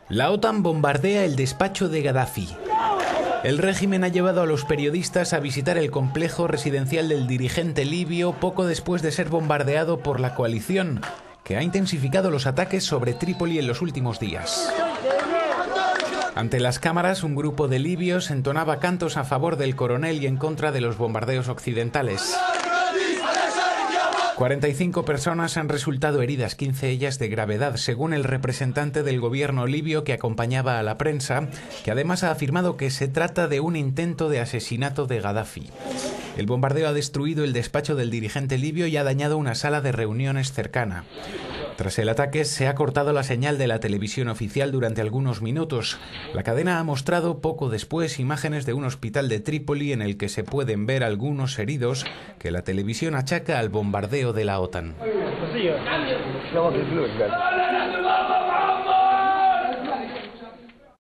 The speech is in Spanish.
La OTAN bombardea el despacho de Gadafi. El régimen ha llevado a los periodistas a visitar el complejo residencial del dirigente libio poco después de ser bombardeado por la coalición, que ha intensificado los ataques sobre Trípoli en los últimos días. Ante las cámaras, un grupo de libios entonaba cantos a favor del coronel y en contra de los bombardeos occidentales. 45 personas han resultado heridas, 15 ellas de gravedad, según el representante del gobierno libio que acompañaba a la prensa, que además ha afirmado que se trata de un intento de asesinato de Gadafi. El bombardeo ha destruido el despacho del dirigente libio y ha dañado una sala de reuniones cercana. Tras el ataque se ha cortado la señal de la televisión oficial durante algunos minutos. La cadena ha mostrado poco después imágenes de un hospital de Trípoli en el que se pueden ver algunos heridos que la televisión achaca al bombardeo de la OTAN.